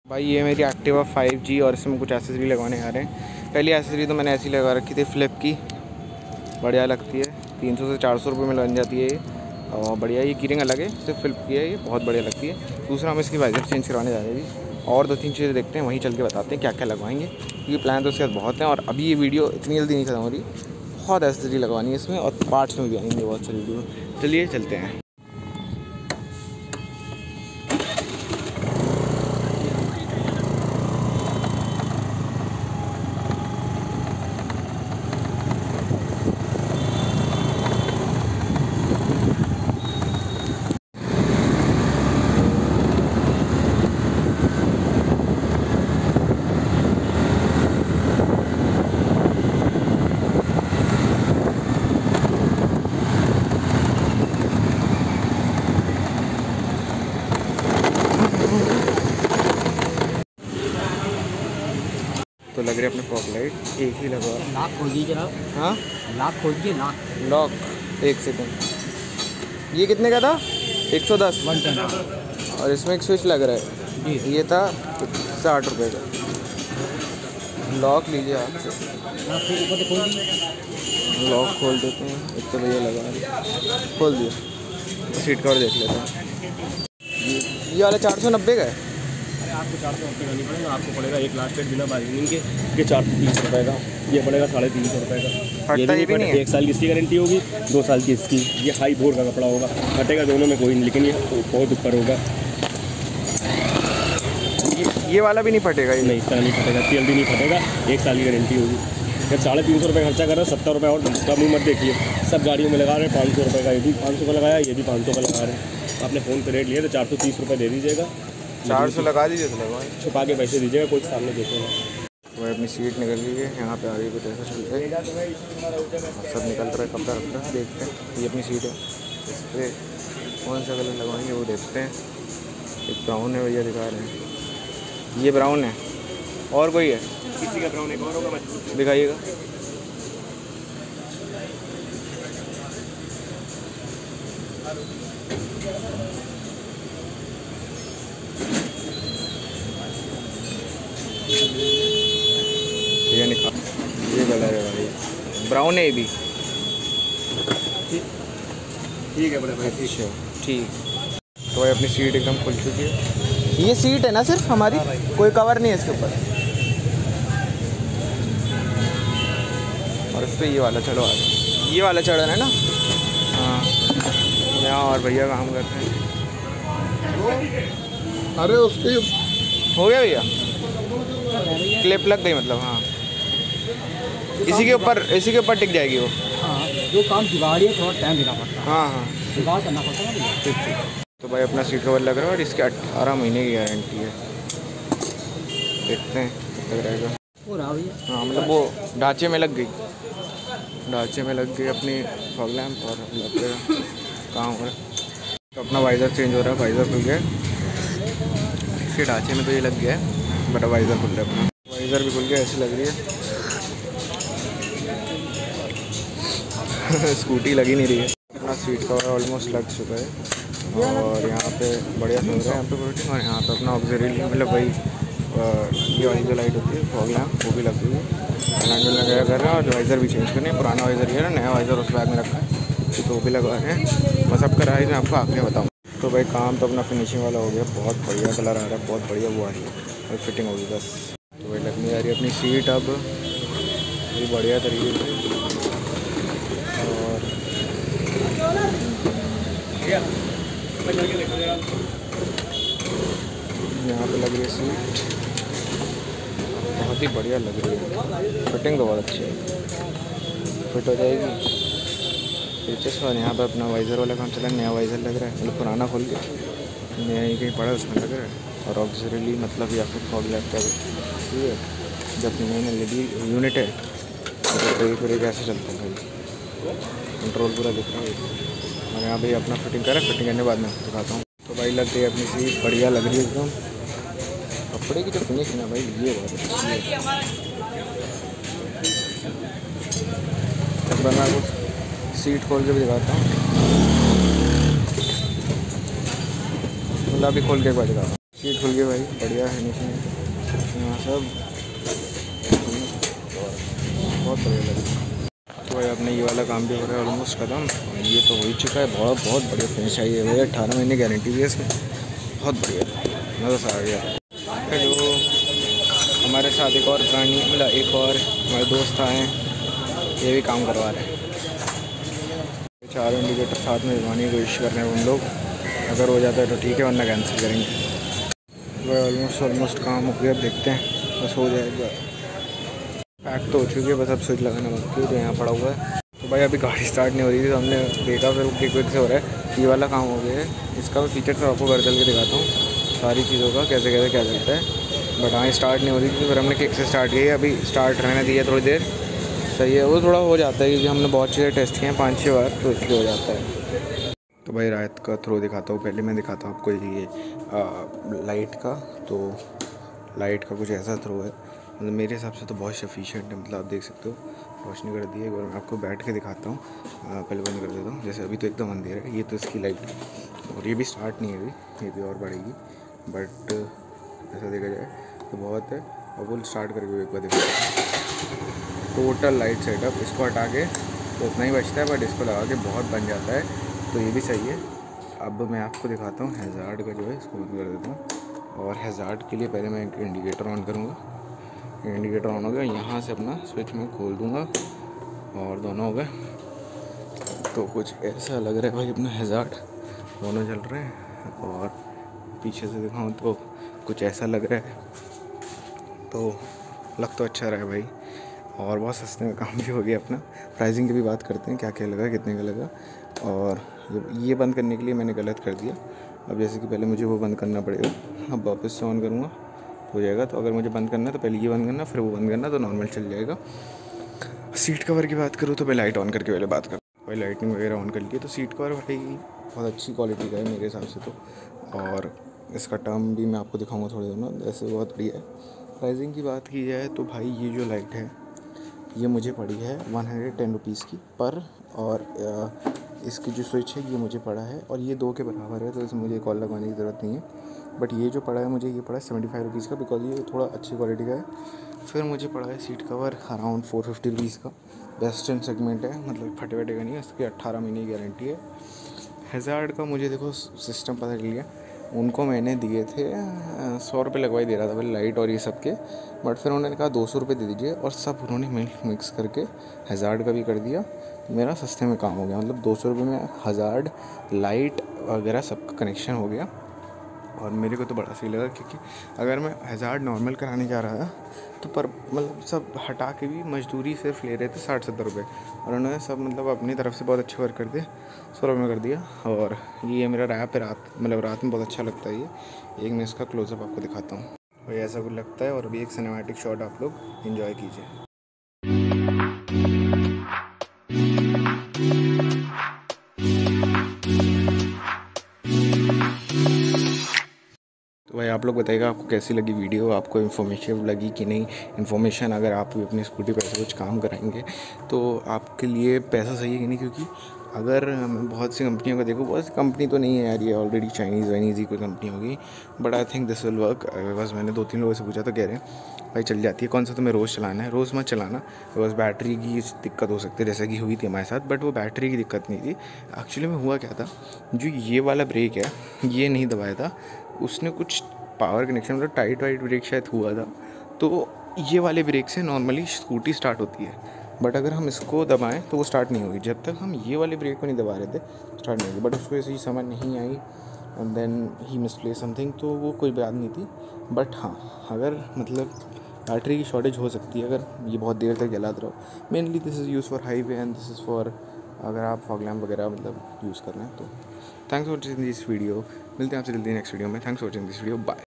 भाई ये मेरी एक्टिवा 5G और इसमें कुछ एसेसरी लगवाने आ रहे हैं। पहली एसेसरी तो मैंने ऐसी लगा रखी थी फ्लिप की, बढ़िया लगती है। 300 से 400 रुपये में बन जाती है ये, और बढ़िया। ये कीरिंग अलग है, सिर्फ फ्लिप की है, ये बहुत बढ़िया लगती है। दूसरा हम इसकी वाइजर चेंज करवाने जा रहे हैं और 2-3 चीज़ें देखते हैं, वहीं चल के बताते हैं क्या क्या लगवाएंगे, क्योंकि प्लान तो उसके बाद बहुत हैं। और अभी ये वीडियो इतनी जल्दी नहीं खत्म हो रही, बहुत एसेसरी लगवानी है इसमें, और पार्ट्स में भी आएंगे बहुत सारी वीडियो। चलिए चलते हैं। तो लग रही है अपने फॉग लाइट एक ही लगा। लॉक खोल दीजिए जरा। हाँ लॉक खोल दीजिए। Lock 1 second. ये कितने का था? 110। 110। और इसमें एक स्विच लग रहा है, ये था 60 रुपये का। लॉक लीजिए हाथ से, ऊपर से खोल दीजिए। लॉक खोल देते हैं। एक तो भैया लगा खोल दिया। सीट कवर देख लेते हैं। ये वाला 490 का है। आपको 490 का नहीं पड़ेगा, आपको पड़ेगा एक लास्ट रेट बिना बार्गेनिंग के, ये 430 रुपये का। ये पड़ेगा 350 रुपये का। ये भी नहीं, 1 साल की इसकी गारंटी होगी, 2 साल की इसकी। ये हाई बोर का कपड़ा होगा, फटेगा दोनों में कोई नहीं, लेकिन ये बहुत ऊपर होगा। ये वाला भी नहीं फटेगा? ये नहीं, इस तरह नहीं फटेगा, तेल भी नहीं फटेगा, 1 साल की गारंटी होगी। जब 350 रुपये खर्चा कर रहे हैं, 70 रुपये और का मुँह मत देखिए। सब गाड़ियों में लगा रहे हैं 500 रुपये का, ये भी 500 का लगाया, ये भी 500 का लगा रहे हैं। आपने फ़ोन पे रेट लिया तो 430 रुपये दे दीजिएगा। 400 लगा दीजिए तो लगवाएं, छुपा के पैसे दीजिएगा, कोई सामने देखो ना। वह अपनी सीट निकल गई है, यहाँ पे आ रही है कुछ ऐसा चलता है। सब निकल रहा है, कपड़ा रख रहा है। देखते हैं, ये अपनी सीट है, इस पर कौन सा कलर लगवाएंगे वो देखते हैं। एक ब्राउन है, भैया दिखा रहे हैं। ये ब्राउन है, और कोई है? किसी का ब्राउन एक और होगा, दिखाइएगा। ये निकाल, ये कलर है भाई, ब्राउन है ये भी। ठीक है बड़े भाई। अच्छा ठीक। तो भाई अपनी सीट एकदम खुल चुकी है। ये सीट है ना सिर्फ हमारी, कोई कवर नहीं है इसके ऊपर। और इस पर ये वाला चढ़ो, ये वाला चढ़ा है ना। हाँ, यहाँ और भैया काम करते हैं। अरे उसके हो गया भैया, क्लिप लग गई मतलब। हाँ, इसी के ऊपर टिक जाएगी वो। हाँ, जो काम दिवाली है थोड़ा टाइम देना पड़ता है। हाँ हाँ, जुगाड़ करना पड़ता है ना। ठीक। तो भाई अपना सीट कवर लग रहा है और इसके 18 महीने की गारंटी है। देखते हैं कब तक रहेगा। हो रहा भैया। हाँ, मतलब वो ढांचे में लग गई, ढांचे में लग गई अपनी फॉग लैंप, और लग गया काम हो रहा है। तो अपना वाइज़र चेंज हो रहा है, वाइज़र खुल गया। इसके ढांचे में तो ये लग गया है, बट वाइज़र खुल रहा है अपना। वाइज़र भी खुल गया, ऐसी लग रही है। स्कूटी लगी नहीं रही है। अपना सीट कवर ऑलमोस्ट लग चुका है, और यहाँ पे बढ़िया सुन रहा है यहाँ पे प्रोटीन। और यहाँ पे अपना ऑक्सिलरी मतलब वही ये वाली जो लाइट होती है फॉग लैंप, वो भी लग गई है। लैंडल वगैरह कर रहे हैं, और वाइज़र भी चेंज करने हैं। पुराना वाइज़र ये है ना, नया वाइज़र उस बैग में रखा है, तो वो भी लगवा रहे हैं। बस अब कराई मैं आपको आगे बताऊँ। तो भाई काम तो अपना फिनिशिंग वाला हो गया, बहुत बढ़िया कलर आ रहा है, बहुत बढ़िया वो आ रही है, और फिटिंग होगी बस। तो भाई लगनी आ रही है अपनी सीट अब ये बढ़िया तरीके से। और यहाँ पे लग रही है सीट, बहुत ही बढ़िया लग रही है। फिटिंग तो बहुत अच्छी है, फिट हो जाएगी पीछे से। और यहाँ पे अपना वाइज़र वाला काम चला, नया वाइज़र लग रहा है, मतलब पुराना खोल के नया ही कहीं पड़ा उसमें लग रहा है। और ऑक्सिलरी मतलब या फिर फॉग लैंप का ठीक है, जब मेन LED यूनिट है तो ब्रेक ऐसे चलता है भाई, कंट्रोल पूरा दिख रहा है। और यहाँ भाई अपना फिटिंग करें, फिटिंग करने के बाद मैं दिखाता हूँ। तो भाई लग गई अपनी सीट, बढ़िया लग रही है एकदम। कपड़े की जो फिनिशिंग है भाई, ये बहुत अच्छी है। मैं आपको सीट खोल के भी दिखाता हूँ, मतलब अभी खोल के एक बार दिखाता हूँ। सीट खुल गई भाई, बढ़िया फिनिशिंग यहाँ सब बहुत बढ़िया लग रहा है। तो भाई अपने ये वाला काम भी हो रहा है ऑलमोस्ट ख़त्म, ये तो हो ही चुका है। बहुत बढ़िया फिनिश आई है भाई, 18 महीने गारंटी भी है इसमें, बहुत बढ़िया, मज़ा सा आ गया। जो हमारे साथ एक और प्राणी मतलब एक और हमारे दोस्त आए हैं, ये भी काम करवा रहे हैं। 4 इंडिकेटर साथ में लगवाने की कोशिश कर रहे हैं हम लोग, अगर हो जाता है तो ठीक है, वरना कैंसिल करेंगे। वह ऑलमोस्ट काम हो गया, अब देखते हैं बस हो जाएगा। पैक तो हो चुकी है, बस अब स्विच लगाना बाकी है, तो यहाँ पड़ा हुआ है। तो भाई अभी गाड़ी स्टार्ट नहीं हो रही थी, तो हमने देखा, फिर क्विक से हो रहा है। ये वाला काम हो गया है, इसका भी फीचर सब आपको घर चल के दिखाता हूँ, सारी चीज़ों का कैसे कैसे क्या चलता है। बट हाँ स्टार्ट नहीं हो रही थी, फिर हमने किक से स्टार्ट किया। अभी स्टार्ट रहने दिया थोड़ी देर, सही है। वो थोड़ा हो जाता है क्योंकि हमने बहुत चीज़ें टेस्ट किए हैं 5-6 बार, तो इसलिए हो जाता है। तो भाई रात का थ्रो दिखाता हूँ, पहले मैं दिखाता हूँ आपको ये लाइट का। तो लाइट का कुछ ऐसा थ्रो है, मतलब मेरे हिसाब से तो बहुत सफिशिएंट है। मतलब आप देख सकते हो रोशनी कर दी है। एक बार मैं आपको बैठ के दिखाता हूँ, पहले बंद कर देता हूँ। जैसे अभी तो एकदम अंधेरा है, ये तो इसकी लाइट है और ये भी स्टार्ट नहीं है अभी, ये भी और बढ़ेगी। बट ऐसा देखा जाए तो बहुत है। और वो स्टार्ट करके एक बार देखो, टोटल लाइट सेटअप, इसको हटा के तो उतना ही बचता है, बट इसको लगा के बहुत बन जाता है, तो ये भी सही है। अब मैं आपको दिखाता हूँ हैज़ार्ड का जो है, इसको बंद कर देता हूँ। और हैज़ार्ड के लिए पहले मैं एक इंडिकेटर ऑन करूँगा। इंडिकेटर ऑन हो गया, यहाँ से अपना स्विच मैं खोल दूँगा और दोनों हो गए। तो कुछ ऐसा लग रहा है भाई, अपना हैज़ार्ड दोनों चल रहे हैं। और पीछे से दिखाऊँ तो कुछ ऐसा लग रहा है, तो लग तो अच्छा रहा है भाई। और बहुत सस्ते में काम भी हो गया अपना। प्राइसिंग की भी बात करते हैं, क्या क्या लगा, कितने का लगा। और ये बंद करने के लिए मैंने गलत कर दिया। अब जैसे कि पहले मुझे वो बंद करना पड़ेगा, अब वापस से ऑन करूँगा हो जाएगा। तो अगर मुझे बंद करना है तो पहले ये बंद करना, फिर वो बंद करना, तो नॉर्मल चल जाएगा। सीट कवर की बात करूँ तो मैं लाइट ऑन करके पहले बात करूँ। भाई लाइटिंग वगैरह ऑन कर ली, तो सीट कवर भाई बहुत अच्छी क्वालिटी का है मेरे हिसाब से तो। और इसका टर्म भी मैं आपको दिखाऊँगा थोड़े दिनों, ऐसे बहुत बढ़िया है। प्राइसिंग की बात की जाए तो भाई ये जो लाइट है ये मुझे पड़ी है 110 रुपीज़ की पर। और इसकी जो स्विच है ये मुझे पड़ा है, और ये 2 के बराबर है, तो इसमें मुझे कॉल लगवाने की ज़रूरत नहीं है। बट ये जो पड़ा है मुझे, ये पड़ा है 75 रुपीज़ का, बिकॉज ये थोड़ा अच्छी क्वालिटी का है। फिर मुझे पड़ा है सीट कवर अराउंड 450 रुपीज़ का, बेस्ट इन सेगमेंट है, मतलब फटे वटे का नहीं है। इसकी 18 महीने की गारंटी है। हैज़ार्ड का मुझे देखो सिस्टम पता चल गया, उनको मैंने दिए थे 100 रुपये लगवाई दे रहा था पहले लाइट और ये सब के। बट फिर उन्होंने कहा 200 रुपये दे दीजिए, और सब उन्होंने मिक्स करके हैज़ार्ड का भी कर दिया। मेरा सस्ते में काम हो गया, मतलब 200 रुपये में हैज़ार्ड, लाइट वगैरह सबका कनेक्शन हो गया। और मेरे को तो बड़ा सही लगा, क्योंकि अगर मैं हैज़ार्ड नॉर्मल कराने जा रहा था तो पर मतलब सब हटा के भी मजदूरी सिर्फ ले रहे थे 60-70 रुपये, और उन्होंने सब मतलब अपनी तरफ से बहुत अच्छे वर्क कर दिए, 100 रुपये में कर दिया। और ये मेरा रैप है, रात में बहुत अच्छा लगता है ये। एक मैं इसका क्लोजअप आपको दिखाता हूँ भाई, ऐसा कुछ लगता है। और अभी एक सिनेमैटिक शॉट आप लोग एंजॉय कीजिए। तो भाई आप लोग बताइएगा आपको कैसी लगी वीडियो, आपको इन्फॉर्मेटिव लगी कि नहीं। इन्फॉर्मेशन, अगर आप भी अपनी स्कूटी पर ऐसे कुछ काम कराएंगे तो आपके लिए पैसा सही है कि नहीं। क्योंकि अगर मैं बहुत सी कंपनियों का देखूँ, बहुत सी कंपनी तो नहीं है यार, ये ऑलरेडी चाइनीज़ वाइनीज़ ही कोई कंपनी होगी, but I think this will work. बस मैंने 2-3 लोगों से पूछा तो कह रहे हैं भाई चल जाती है, कौन सा तुम्हें रोज़ चलाना है, रोज़ मत चलाना। बस बैटरी की दिक्कत हो सकती है, जैसे कि हुई थी हमारे साथ। बट वो बैटरी की दिक्कत नहीं थी, एक्चुअली में हुआ क्या था, जो ये वाला ब्रेक है ये नहीं दबाया था उसने, कुछ पावर कनेक्शन मतलब टाइट वाइट ब्रेक शायद हुआ था। तो ये वाले ब्रेक से नॉर्मली स्कूटी स्टार्ट होती है, बट अगर हम इसको दबाएं तो वो स्टार्ट नहीं होगी। जब तक हम ये वाले ब्रेक को नहीं दबा रहे थे स्टार्ट नहीं होगी। बट उसको ऐसी समझ नहीं आई, एंड देन ही मिसप्लेस समथिंग, तो वो कोई बात नहीं थी। बट हाँ, अगर मतलब बैटरी की शॉर्टेज हो सकती है अगर ये बहुत देर तक जलाते रहो। Mainly this is use for highway and this is for अगर आप फॉग लैम्प वगैरह मतलब यूज़ कर रहे हैं तो। Thanks for watching this video, मिलते हैं आपसे जल्दी नेक्स्ट वीडियो में। Thanks for watching this video, bye.